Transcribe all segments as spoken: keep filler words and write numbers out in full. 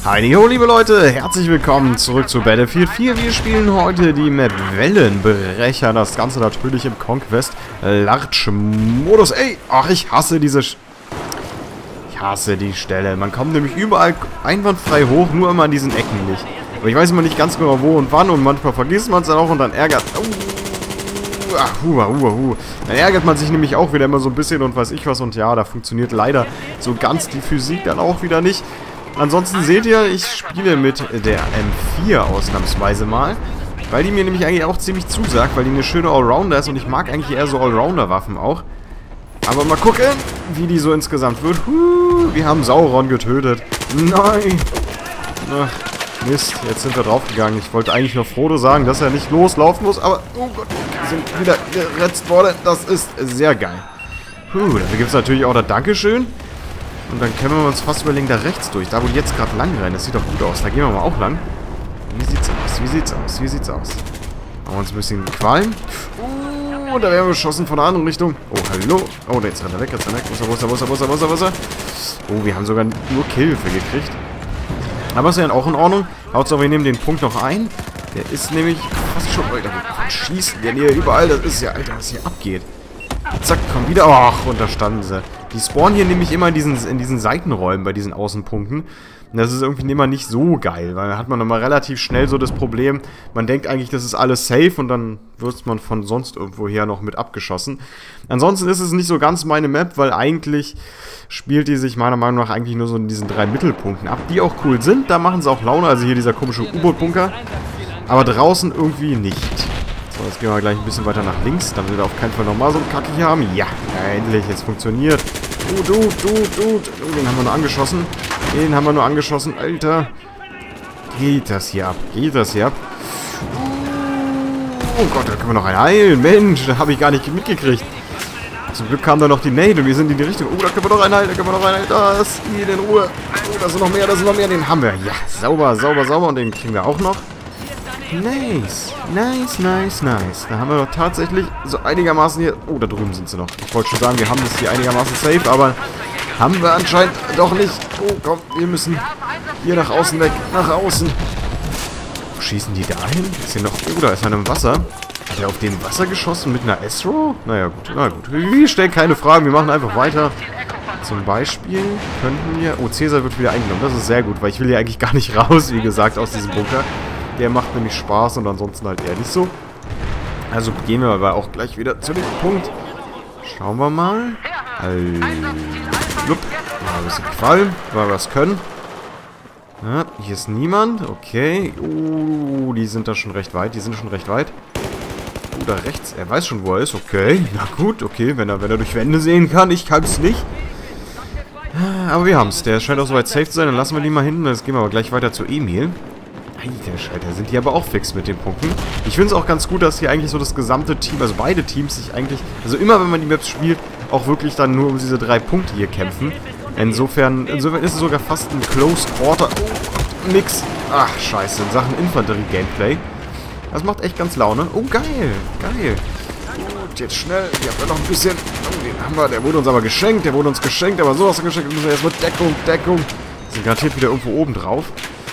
Hallo liebe Leute, herzlich willkommen zurück zu Battlefield vier. Wir spielen heute die Map Wellenbrecher, das Ganze natürlich im Conquest Large Modus. Ey, ach ich hasse diese... Sch ich hasse die Stelle. Man kommt nämlich überall einwandfrei hoch, nur immer an diesen Ecken nicht. Aber ich weiß immer nicht ganz genau wo und wann und manchmal vergisst man es dann auch und dann ärgert... Uh, ach, uh, uh, uh. Dann ärgert man sich nämlich auch wieder immer so ein bisschen und weiß ich was und ja, da funktioniert leider so ganz die Physik dann auch wieder nicht. Ansonsten seht ihr, ich spiele mit der M vier ausnahmsweise mal, weil die mir nämlich eigentlich auch ziemlich zusagt, weil die eine schöne Allrounder ist und ich mag eigentlich eher so Allrounder-Waffen auch. Aber mal gucken, wie die so insgesamt wird. Huh, wir haben Sauron getötet. Nein! Ach, Mist, jetzt sind wir draufgegangen. Ich wollte eigentlich nur Frodo sagen, dass er nicht loslaufen muss, aber oh Gott, wir sind wieder geretzt worden. Das ist sehr geil. Puh, dafür gibt es natürlich auch das Dankeschön. Und dann können wir uns fast überlegen, da rechts durch. Da, wo die jetzt gerade lang rennen. Das sieht doch gut aus. Da gehen wir mal auch lang. Wie sieht's aus? Wie sieht's aus? Wie sieht's aus? Machen wir uns ein bisschen Qualm. Oh, da werden wir geschossen von der anderen Richtung. Oh, hallo. Oh, jetzt rennt er weg. Jetzt rennt er weg. Wo ist er, wo ist er, wo ist er, wo ist er, wo ist er, wo ist er? Oh, wir haben sogar nur Killhilfe gekriegt. Aber ist ja auch in Ordnung. Hauptsache, wir nehmen den Punkt noch ein. Der ist nämlich fast schon... Alter, wir schießen ja hier überall. Das ist ja... Alter, was hier abgeht. Zack, komm wieder. Ach, und da standen sie. Die spawnen hier nämlich immer in diesen, in diesen Seitenräumen bei diesen Außenpunkten. Und das ist irgendwie immer nicht so geil, weil da hat man immer relativ schnell so das Problem, man denkt eigentlich, das ist alles safe und dann wird man von sonst irgendwoher noch mit abgeschossen. Ansonsten ist es nicht so ganz meine Map, weil eigentlich spielt die sich meiner Meinung nach eigentlich nur so in diesen drei Mittelpunkten ab, die auch cool sind. Da machen sie auch Laune, also hier dieser komische U-Boot-Bunker. Aber draußen irgendwie nicht. So, jetzt gehen wir gleich ein bisschen weiter nach links, damit wir auf keinen Fall nochmal so einen Kacke hier haben. Ja, endlich, jetzt funktioniert. Du, du, du, du. Den haben wir nur angeschossen. Den haben wir nur angeschossen. Alter. Geht das hier ab? Geht das hier ab? Oh Gott, da können wir noch einen heilen. Mensch, da habe ich gar nicht mitgekriegt. Zum Glück kam da noch die Nade und wir sind in die Richtung. Oh, da können wir noch einen heilen, da können wir noch einen heilen. Das geht in Ruhe. Oh, da sind noch mehr, da sind noch mehr. Den haben wir. Ja, sauber, sauber, sauber. Und den kriegen wir auch noch. Nice, nice, nice, nice. Da haben wir doch tatsächlich so einigermaßen hier... Oh, da drüben sind sie noch. Ich wollte schon sagen, wir haben das hier einigermaßen safe, aber haben wir anscheinend doch nicht. Oh, komm, wir müssen hier nach außen weg. Nach außen. Wo schießen die da hin? Ist hier noch... Oh, da ist einer im Wasser. Hat er auf dem Wasser geschossen mit einer Astro? Naja, gut, na gut. Wir stellen keine Fragen, wir machen einfach weiter. Zum Beispiel könnten wir... Oh, Cäsar wird wieder eingenommen. Das ist sehr gut, weil ich will ja eigentlich gar nicht raus, wie gesagt, aus diesem Bunker. Der macht nämlich Spaß und ansonsten halt eher nicht so. Also gehen wir aber auch gleich wieder zu dem Punkt. Schauen wir mal. Hallo. Mal ein bisschen Qualm, weil wir was können. Ja, hier ist niemand. Okay. Oh, die sind da schon recht weit. Die sind schon recht weit. Oh, da rechts. Er weiß schon, wo er ist. Okay. Na gut, okay. Wenn er, wenn er durch Wände sehen kann. Ich kann es nicht. Aber wir haben es. Der scheint auch soweit safe zu sein. Dann lassen wir die mal hinten. Jetzt gehen wir aber gleich weiter zu Emil. Alter Scheiter, sind die aber auch fix mit den Punkten. Ich finde es auch ganz gut, dass hier eigentlich so das gesamte Team, also beide Teams sich eigentlich, also immer wenn man die Maps spielt, auch wirklich dann nur um diese drei Punkte hier kämpfen. Insofern, insofern ist es sogar fast ein Close Quarter. Oh, nix. Ach, scheiße, in Sachen Infanterie-Gameplay. Das macht echt ganz Laune. Oh, geil, geil. Gut, jetzt schnell. Hier haben wir noch ein bisschen. Oh, den haben wir, der wurde uns aber geschenkt, der wurde uns geschenkt, aber sowas geschenkt. Wir müssen erstmal Deckung, Deckung. Wir sind garantiert wieder irgendwo oben drauf.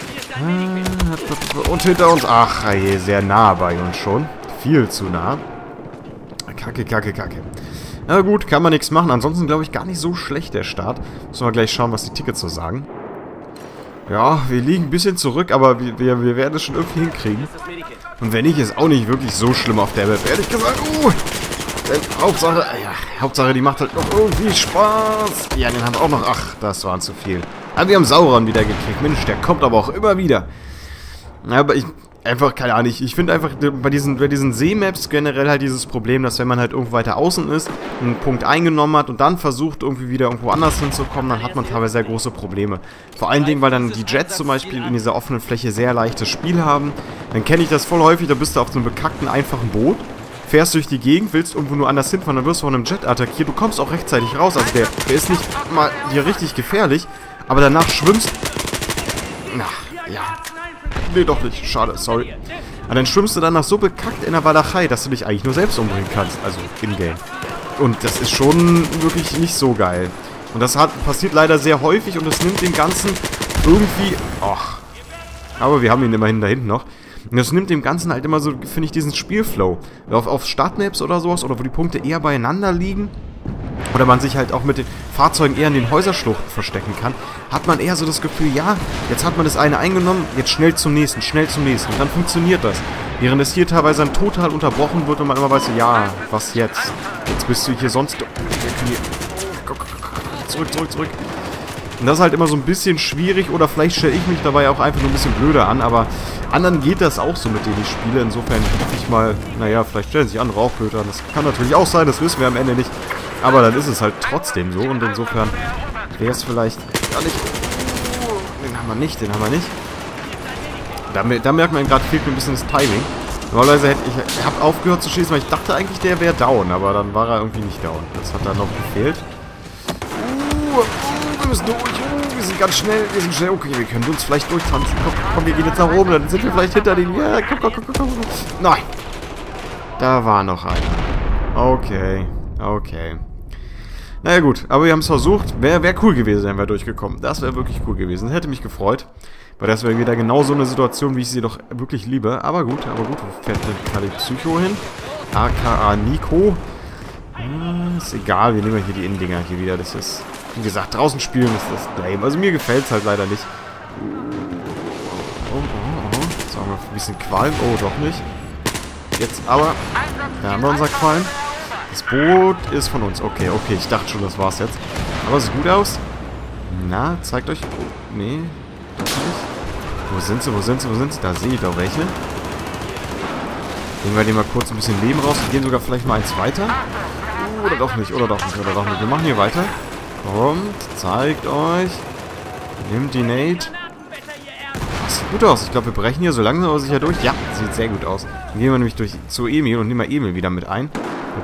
Und hinter uns. Ach, ey, sehr nah bei uns schon. Viel zu nah. Kacke, kacke, kacke. Na gut, kann man nichts machen. Ansonsten glaube ich gar nicht so schlecht der Start. Müssen wir gleich schauen, was die Tickets so sagen. Ja, wir liegen ein bisschen zurück, aber wir, wir, wir werden es schon irgendwie hinkriegen. Und wenn nicht, ist auch nicht wirklich so schlimm auf der Map. Ehrlich gesagt, uh, denn Hauptsache, ja, Hauptsache, die macht halt noch irgendwie Spaß. Ja, den haben wir auch noch. Ach, das waren zu viel. Aber wir haben Sauron wieder gekriegt. Mensch, der kommt aber auch immer wieder. Aber ich, einfach, keine Ahnung, ich, ich finde einfach bei diesen, bei diesen Seemaps generell halt dieses Problem, dass wenn man halt irgendwo weiter außen ist, einen Punkt eingenommen hat und dann versucht irgendwie wieder irgendwo anders hinzukommen, dann hat man teilweise sehr große Probleme. Vor allen Dingen, weil dann die Jets zum Beispiel in dieser offenen Fläche sehr leichtes Spiel haben. Dann kenne ich das voll häufig, da bist du auf so einem bekackten, einfachen Boot, fährst durch die Gegend, willst irgendwo nur anders hinfahren, dann wirst du von einem Jet attackiert, du kommst auch rechtzeitig raus, also der, der ist nicht mal dir richtig gefährlich. Aber danach schwimmst... Ach, ja. Nee, doch nicht. Schade, sorry. Aber dann schwimmst du danach so bekackt in der Walachei, dass du dich eigentlich nur selbst umbringen kannst. Also, in-game. Und das ist schon wirklich nicht so geil. Und das hat, passiert leider sehr häufig und es nimmt dem Ganzen irgendwie... Och. Aber wir haben ihn immerhin da hinten noch. Und das nimmt dem Ganzen halt immer so, finde ich, diesen Spielflow. Auf, auf Startmaps oder sowas, oder wo die Punkte eher beieinander liegen, oder man sich halt auch mit den Fahrzeugen eher in den Häuserschluchten verstecken kann, hat man eher so das Gefühl, ja, jetzt hat man das eine eingenommen, jetzt schnell zum nächsten, schnell zum nächsten. Und dann funktioniert das. Während es hier teilweise dann total unterbrochen wird und man immer weiß, ja, was jetzt? Jetzt bist du hier sonst... Zurück, zurück, zurück. Und das ist halt immer so ein bisschen schwierig, oder vielleicht stelle ich mich dabei auch einfach nur ein bisschen blöder an, aber anderen geht das auch so, mit denen ich spiele. Insofern hoffe ich mal, naja, vielleicht stellen sich andere auch blöder an. Das kann natürlich auch sein, das wissen wir am Ende nicht. Aber dann ist es halt trotzdem so, und insofern wäre es vielleicht gar nicht... Den haben wir nicht, den haben wir nicht. Da, da merkt man gerade, fehlt mir ein bisschen das Timing. Normalerweise hätte ich, ich habe aufgehört zu schießen, weil ich dachte eigentlich, der wäre down, aber dann war er irgendwie nicht down. Das hat dann noch gefehlt. Uh, uh, wir müssen durch, uh, wir sind ganz schnell, wir sind schnell. Okay, wir können uns vielleicht durchtanzen. Komm, komm, wir gehen jetzt nach oben, dann sind wir vielleicht hinter den... Ja, komm, komm, komm, komm, komm. Nein. Da war noch einer. Okay, okay. Naja gut, aber wir haben es versucht. Wäre wär cool gewesen, wenn wir durchgekommen. Das wäre wirklich cool gewesen. Hätte mich gefreut. Weil das wäre wieder genau so eine Situation, wie ich sie doch wirklich liebe. Aber gut, aber gut. Wo fährt denn Kali Psycho hin? A K A Nico. Hm, ist egal, wir nehmen hier die Innendinger hier wieder. Das ist, wie gesagt, draußen spielen ist das lame. Also mir gefällt es halt leider nicht. Oh, oh, oh. Sagen wir ein bisschen Qualm. Oh, doch nicht. Jetzt aber. Da haben wir unser Qualm. Das Boot ist von uns. Okay, okay. Ich dachte schon, das war's jetzt. Aber es sieht gut aus. Na, zeigt euch... Oh, nee. Doch nicht. Wo sind sie? Wo sind sie? Wo sind sie? Da sehe ich doch welche. Nehmen wir den mal kurz ein bisschen Leben raus. Wir gehen sogar vielleicht mal eins weiter. Uh, oder doch nicht. Oder doch nicht. Oder doch nicht. Wir machen hier weiter. Kommt. Zeigt euch. Nehmt die Nate. Das sieht gut aus. Ich glaube, wir brechen hier so langsam aber sicher durch. Ja, sieht sehr gut aus. Dann gehen wir nämlich durch zu Emil und nehmen mal Emil wieder mit ein.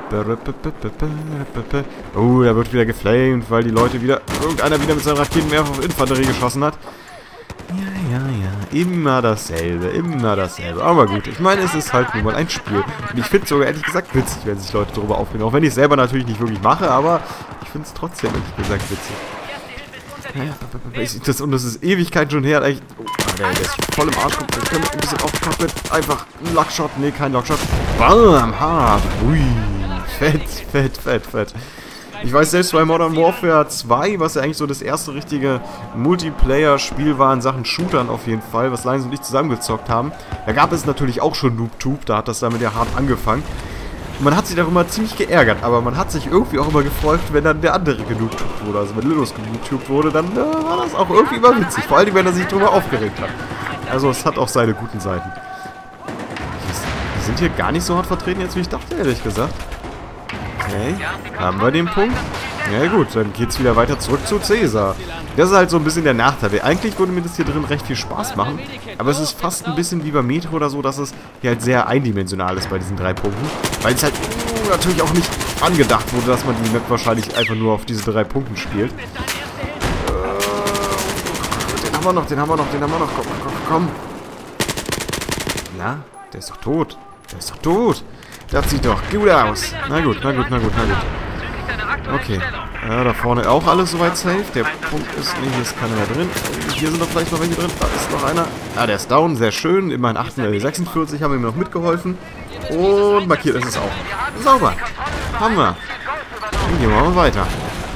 Oh, da wird wieder geflamed, weil die Leute wieder... Irgendeiner wieder mit seinen Raketenwerfer auf Infanterie geschossen hat. Ja, ja, ja. Immer dasselbe. Immer dasselbe. Aber gut, ich meine, es ist halt nur mal ein Spiel. Und ich finde es sogar ehrlich gesagt witzig, wenn sich Leute darüber aufregen. Auch wenn ich es selber natürlich nicht wirklich mache, aber ich finde es trotzdem ehrlich gesagt witzig. Ich, das, und das ist Ewigkeit schon her. Eigentlich, oh, der, der ist voll im Arsch. Wir können ein bisschen aufgepasst mit. Einfach ein Lockshot. Nee, kein Lockshot. Bam, hart. Ui. Fett, fett, fett, fett. Ich weiß selbst bei Modern Warfare zwei, was ja eigentlich so das erste richtige Multiplayer-Spiel war in Sachen Shootern auf jeden Fall, was Lions und ich zusammengezockt haben. Da gab es natürlich auch schon NoobTube, da hat das damit ja hart angefangen. Und man hat sich darüber ziemlich geärgert, aber man hat sich irgendwie auch immer gefreut, wenn dann der andere genootubt wurde. Also wenn Linus genootubt wurde, dann äh, war das auch irgendwie immer witzig. Vor allem, wenn er sich darüber aufgeregt hat. Also es hat auch seine guten Seiten. Wir sind hier gar nicht so hart vertreten jetzt, wie ich dachte, ehrlich gesagt. Okay, haben wir den Punkt? Ja gut, dann geht's wieder weiter zurück zu Cäsar. Das ist halt so ein bisschen der Nachteil. Eigentlich würde mir das hier drin recht viel Spaß machen, aber es ist fast ein bisschen wie bei Metro oder so, dass es hier halt sehr eindimensional ist bei diesen drei Punkten. Weil es halt uh, natürlich auch nicht angedacht wurde, dass man die Map wahrscheinlich einfach nur auf diese drei Punkten spielt. Äh, den haben wir noch, den haben wir noch, den haben wir noch. Komm, komm, komm. Na, der ist doch tot. Der ist doch tot. Das sieht doch gut aus. Na gut, na gut, na gut, na gut. Okay. Ja, da vorne auch alles soweit safe. Der Punkt ist... Ne, hier ist keiner mehr drin. Hier sind doch vielleicht noch welche drin. Da ist noch einer. Ah, der ist down. Sehr schön. Immerhin sechsundvierzig haben wir ihm noch mitgeholfen. Und markiert ist es auch. Sauber. Haben wir. Dann gehen wir mal weiter.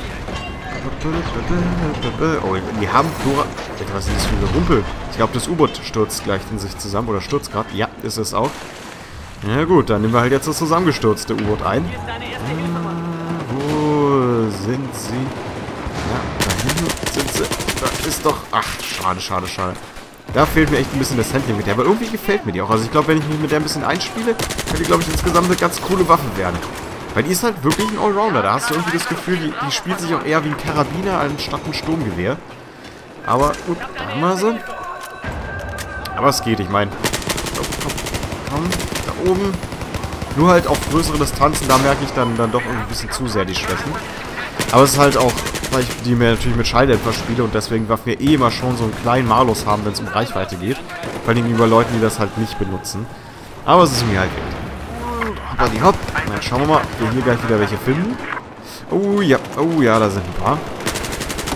Oh, die haben Flora... Was ist das für ein Rumpel? Ich glaube, das U-Boot stürzt gleich in sich zusammen. Oder stürzt gerade. Ja, ist es auch. Ja gut, dann nehmen wir halt jetzt das zusammengestürzte U-Boot ein. Ah, wo sind sie? Ja, da hinten sind sie. Da ist doch... Ach, schade, schade, schade. Da fehlt mir echt ein bisschen das Handling mit der. Aber irgendwie gefällt mir die auch. Also ich glaube, wenn ich mich mit der ein bisschen einspiele, kann die, glaube ich, insgesamt eine ganz coole Waffe werden. Weil die ist halt wirklich ein Allrounder. Da hast du irgendwie das Gefühl, die, die spielt sich auch eher wie ein Karabiner anstatt ein Sturmgewehr. Aber gut, da haben wir sie. Aber es geht, ich meine... Komm, komm, komm. Oben. Nur halt auf größere Distanzen, da merke ich dann, dann doch ein bisschen zu sehr die Schwächen. Aber es ist halt auch, weil ich die mir natürlich mit Schalldämpfer spiele und deswegen Waffen wir eh immer schon so einen kleinen Malus haben, wenn es um Reichweite geht. Vor allem gegenüber Leuten, die das halt nicht benutzen. Aber es ist mir halt wert. Hoppla die hopp. Dann schauen wir mal, ob wir hier gleich wieder welche finden. Oh ja, oh ja, da sind ein paar. Zack, zack, zack,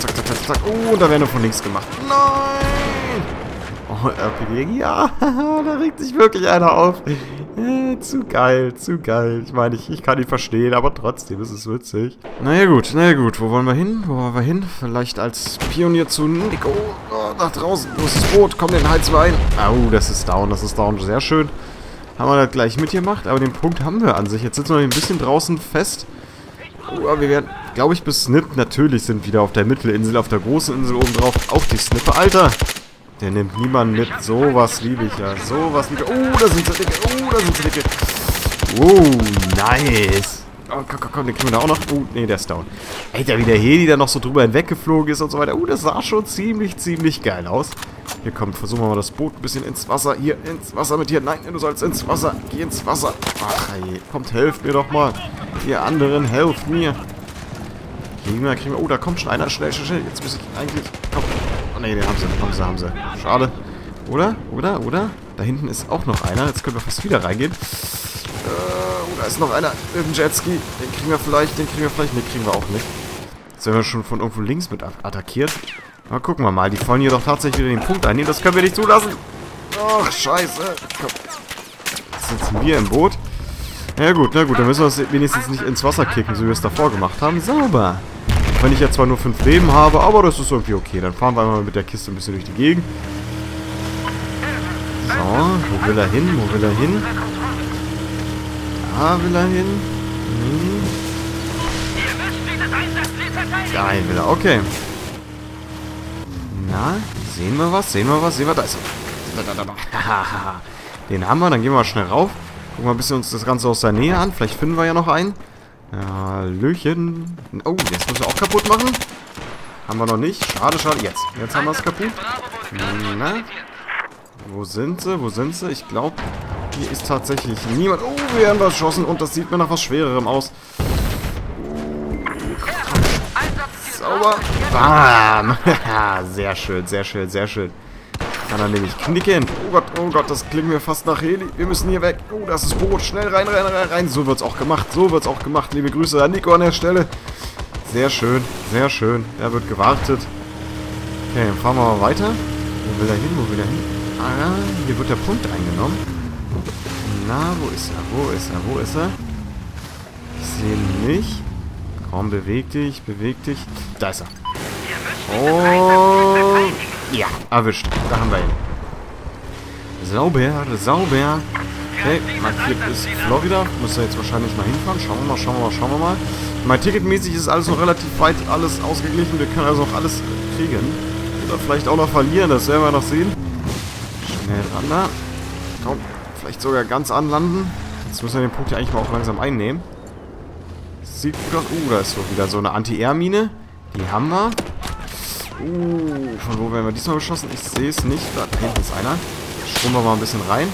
zack. Oh, und da werden wir von links gemacht. Nein! Oh, R P G, ja, da regt sich wirklich einer auf. Äh, zu geil, zu geil. Ich meine, ich, ich kann ihn verstehen, aber trotzdem ist es witzig. Naja gut, naja gut. Wo wollen wir hin? Wo wollen wir hin? Vielleicht als Pionier zu Nico. Oh, nach draußen. Wo ist das Boot? Komm, den heizen wir ein. Au, das ist down, das ist down. Sehr schön. Haben wir das gleich mitgemacht, aber den Punkt haben wir an sich. Jetzt sitzen wir ein bisschen draußen fest. Oh, aber wir werden, glaube ich, bis Snip. Natürlich sind wieder auf der Mittelinsel, auf der großen Insel oben drauf auch die Snipper. Alter! Der nimmt niemanden mit. Sowas liebe ich ja. Sowas liebe ich. Oh, da sind sie dicke. Oh, da sind sie dicke. Oh, nice. Oh, komm, komm, komm, den kriegen wir da auch noch. Oh, nee, der ist down. Alter, wie der Heli da noch so drüber hinweggeflogen ist und so weiter. Oh, das sah schon ziemlich, ziemlich geil aus. Hier, komm, versuchen wir mal das Boot ein bisschen ins Wasser. Hier, ins Wasser mit dir. Nein, du sollst ins Wasser. Geh ins Wasser. Ach, ey. Kommt, helft mir doch mal. Ihr anderen, helft mir. Kriegen wir, kriegen wir. Oh, da kommt schon einer. Schnell, schnell, schnell. Jetzt muss ich eigentlich... Komm. Oh, nee, den haben sie, haben sie, haben sie. Schade. Oder? Oder? Oder? Da hinten ist auch noch einer. Jetzt können wir fast wieder reingehen. Äh, oh, da ist noch einer mit dem Jetski. Den kriegen wir vielleicht, den kriegen wir vielleicht. Ne, kriegen wir auch nicht. Jetzt werden wir schon von irgendwo links mit attackiert. Mal gucken wir mal. Die fallen hier doch tatsächlich wieder den Punkt ein. Nee, das können wir nicht zulassen. Ach, scheiße. Komm. Jetzt sitzen wir im Boot. Ja gut, na gut. Dann müssen wir es wenigstens nicht ins Wasser kicken, so wie wir es davor gemacht haben. Sauber. Wenn ich jetzt zwar nur fünf Leben habe, aber das ist irgendwie okay. Dann fahren wir mal mit der Kiste ein bisschen durch die Gegend. So, wo will er hin? Wo will er hin? Da will er hin. Hm. Dahin will er, okay. Na, sehen wir was? Sehen wir was? Sehen wir, da ist er. Den haben wir, dann gehen wir mal schnell rauf. Gucken wir ein bisschen uns das Ganze aus der Nähe an. Vielleicht finden wir ja noch einen. Hallöchen. Oh, jetzt müssen wir auch kaputt machen. Haben wir noch nicht. Schade, schade. Jetzt. Jetzt haben wir es kaputt. Na? Wo sind sie? Wo sind sie? Ich glaube, hier ist tatsächlich niemand. Oh, wir haben was geschossen und das sieht mir nach was Schwererem aus. Sauber. Bam. Sehr schön, sehr schön, sehr schön. Kann er nämlich knicken. Oh Gott, oh Gott, das klingt mir fast nach Heli. Wir müssen hier weg. Oh, das ist Boot. Schnell rein, rein, rein, rein. So wird's auch gemacht. So wird's auch gemacht. Liebe Grüße an Nico an der Stelle. Sehr schön, sehr schön. Er wird gewartet. Okay, dann fahren wir mal weiter. Wo will er hin? Wo will er hin? Ah, hier wird der Punkt eingenommen. Na, wo ist er? Wo ist er? Wo ist er? Ich sehe ihn nicht. Komm, beweg dich, beweg dich. Da ist er. Oh, ja, erwischt. Da haben wir ihn. Sauber, sauber. Okay, markiert ist Florida. Muss er jetzt wahrscheinlich mal hinfahren. Schauen wir mal, schauen wir mal, schauen wir mal. Mein Ticketmäßig ist alles noch relativ weit, alles ausgeglichen. Wir können also noch alles kriegen. Oder vielleicht auch noch verlieren, das werden wir noch sehen. Schnell ran da. Komm, vielleicht sogar ganz anlanden. Jetzt müssen wir den Punkt hier eigentlich mal auch langsam einnehmen. Sieht gut aus. Uh, da ist so wieder so eine Anti-Air-Mine. Die haben wir. Uh, von wo werden wir diesmal beschossen? Ich sehe es nicht. Da hinten ist einer. Schwimmen wir mal ein bisschen rein.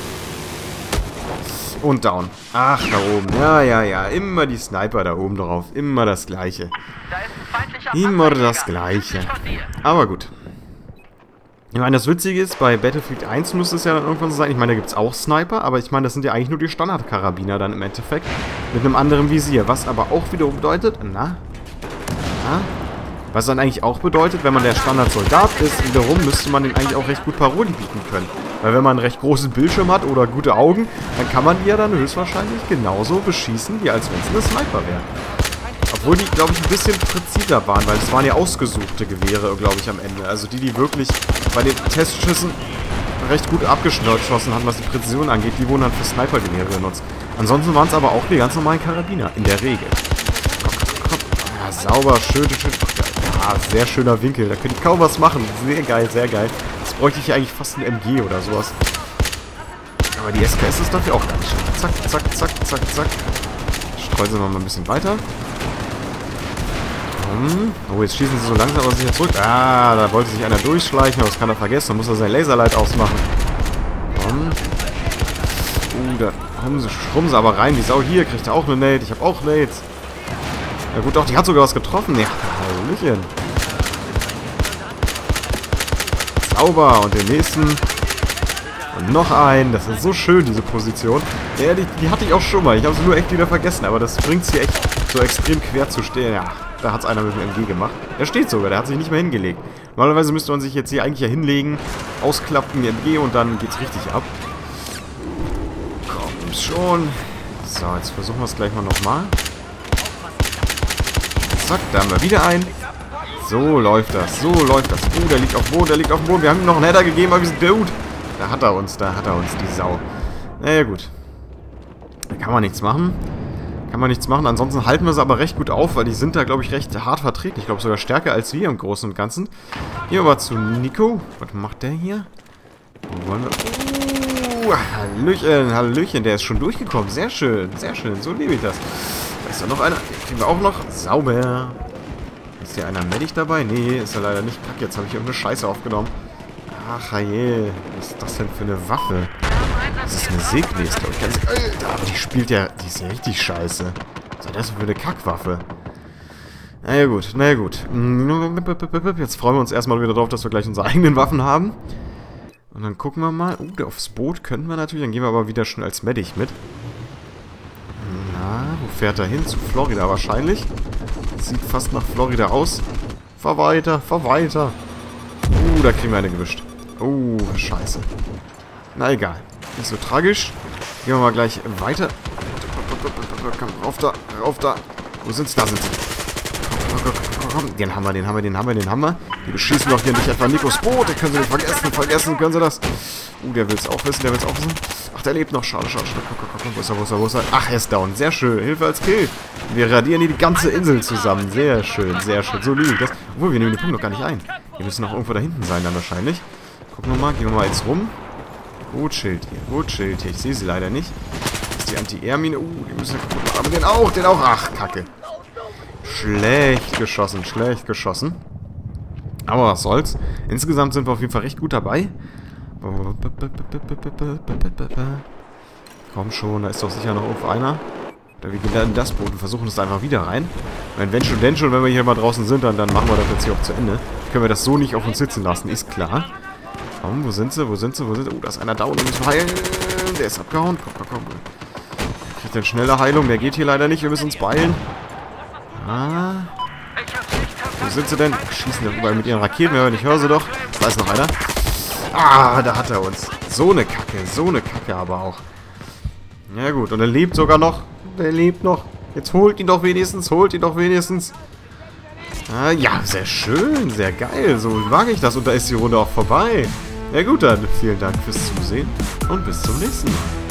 Und down. Ach, da oben. Ja, ja, ja. Immer die Sniper da oben drauf. Immer das Gleiche. Immer das Gleiche. Aber gut. Ich meine, das Witzige ist, bei Battlefield eins müsste es ja dann irgendwann so sein. Ich meine, da gibt es auch Sniper, aber ich meine, das sind ja eigentlich nur die Standardkarabiner dann im Endeffekt. Mit einem anderen Visier. Was aber auch wiederum bedeutet, na? Na? Was dann eigentlich auch bedeutet, wenn man der Standardsoldat ist, wiederum müsste man den eigentlich auch recht gut Paroli bieten können. Weil wenn man einen recht großen Bildschirm hat oder gute Augen, dann kann man die ja dann höchstwahrscheinlich genauso beschießen, wie als wenn es eine Sniper wäre. Obwohl die, glaube ich, ein bisschen präziser waren, weil es waren ja ausgesuchte Gewehre, glaube ich, am Ende. Also die, die wirklich bei den Testschüssen recht gut abgeschossen haben, was die Präzision angeht, die wurden dann für Sniper-Gewehre benutzt. Ansonsten waren es aber auch die ganz normalen Karabiner, in der Regel. Ja, sauber, schön, schön. Ja, sehr schöner Winkel, da könnte ich kaum was machen. Sehr geil, sehr geil. Jetzt bräuchte ich ja eigentlich fast ein M G oder sowas. Aber die S K S ist dafür auch ganz schön. Zack, zack, zack, zack, zack. Streuen sie mal ein bisschen weiter. Oh, jetzt schießen sie so langsam aber sicher zurück. Ah, da wollte sich einer durchschleichen, aber das kann er vergessen. Dann muss er sein Laserlight ausmachen. Komm. Uh, da kommen sie, schrummen sie aber rein. Die Sau hier kriegt er auch eine Nade. Ich habe auch Nades. Ja gut, doch, die hat sogar was getroffen. Ja, Hallöchen. Sauber. Und den nächsten. Und noch einen. Das ist so schön, diese Position. Ja, die, die hatte ich auch schon mal. Ich habe sie nur echt wieder vergessen. Aber das bringt sie echt so extrem quer zu stehen. Ja. da hat es einer mit dem M G gemacht. Der steht sogar, der hat sich nicht mehr hingelegt. Normalerweise müsste man sich jetzt hier eigentlich ja hinlegen, ausklappen, M G und dann geht's richtig ab. Komm schon. So, jetzt versuchen wir es gleich mal nochmal. Zack, da haben wir wieder einen. So läuft das, so läuft das. Oh, der liegt auf dem Boden, der liegt auf dem Boden. Wir haben ihm noch einen Header gegeben, aber wir sind gut. Da hat er uns, da hat er uns, die Sau. Naja, gut. Da kann man nichts machen. Kann man nichts machen. Ansonsten halten wir sie aber recht gut auf, weil die sind da, glaube ich, recht hart vertreten. Ich glaube sogar stärker als wir im Großen und Ganzen. Hier aber zu Nico. Was macht der hier? Wo wollen wir... Uh, Hallöchen, Hallöchen. Der ist schon durchgekommen. Sehr schön, sehr schön. So liebe ich das. Da ist da noch einer. Den kriegen wir auch noch. Sauber. Ist hier einer Medic dabei? Nee, ist er leider nicht. Kack, jetzt habe ich irgendeine Scheiße aufgenommen. Ach, je. Was ist das denn für eine Waffe? Das ist eine Seegläs, glaube ich. Ganz, Alter, aber die spielt ja... Die ist ja richtig scheiße. Was ist das für eine Kackwaffe? Naja gut, naja gut. Jetzt freuen wir uns erstmal wieder drauf, dass wir gleich unsere eigenen Waffen haben. Und dann gucken wir mal. Uh, aufs Boot können wir natürlich. Dann gehen wir aber wieder schon als Medic mit. Na, wo fährt er hin? Zu Florida wahrscheinlich. Sieht fast nach Florida aus. Fahr weiter, fahr weiter. Uh, da kriegen wir eine gewischt. Uh, scheiße. Na egal. Nicht so tragisch. Gehen wir mal gleich weiter. Komm, rauf da, rauf da. Wo sind sie? Da sind sie. Komm, komm, komm, komm. Den haben wir, den haben wir, den haben wir, den haben wir. Die beschießen doch hier nicht etwa Nikos Boot. Den können sie nicht vergessen, vergessen können sie das. Uh, der will es auch wissen, der will es auch wissen. Ach, der lebt noch. Schade, schade, schade. Komm, komm, komm, wo ist er, wo ist er, wo ist er? Ach, er ist down. Sehr schön. Hilfe als Kill. Wir radieren hier die ganze Insel zusammen. Sehr schön, sehr schön. So liebe ich das. Obwohl, wir nehmen den Punkt noch gar nicht ein. Wir müssen noch irgendwo da hinten sein dann wahrscheinlich. Gucken wir mal, gehen wir mal jetzt rum. Gut Schild hier, gut Schild hier. Ich sehe sie leider nicht. Das ist die Anti-Air-Mine. Uh, die müssen wir kaputt machen. Aber den auch, den auch. Ach, Kacke. Schlecht geschossen, schlecht geschossen. Aber was soll's. Insgesamt sind wir auf jeden Fall recht gut dabei. Komm schon, da ist doch sicher noch irgendwo einer. Oder wir gehen da in das Boot und versuchen es einfach wieder rein. Wenn, wenn schon, denn schon, wenn wir hier mal draußen sind, dann, dann machen wir das jetzt hier auch zu Ende. Können wir das so nicht auf uns sitzen lassen, ist klar. Komm, wo sind sie, wo sind sie, wo sind sie? Oh, da ist einer down, den müssen wir heilen. Der ist abgehauen. Komm, komm, komm. Der kriegt eine schnelle Heilung, der geht hier leider nicht, wir müssen uns beeilen. Ah. Wo sind sie denn? Schießen da überall mit ihren Raketen, aber ich höre sie doch. Da ist noch einer. Ah, da hat er uns. So eine Kacke, so eine Kacke aber auch. Ja gut, und er lebt sogar noch. Der lebt noch. Jetzt holt ihn doch wenigstens, holt ihn doch wenigstens. Ah, ja, sehr schön, sehr geil. So mag ich das. Und da ist die Runde auch vorbei. Ja gut, dann vielen Dank fürs Zusehen und bis zum nächsten Mal.